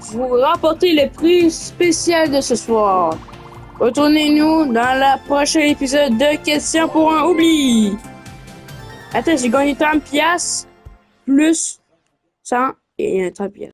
vous remportez le prix spécial de ce soir. Retournez-nous dans le prochain épisode de Questions pour un oubli. Attends, j'ai gagné 30 piastres plus 100 et 30 piastres.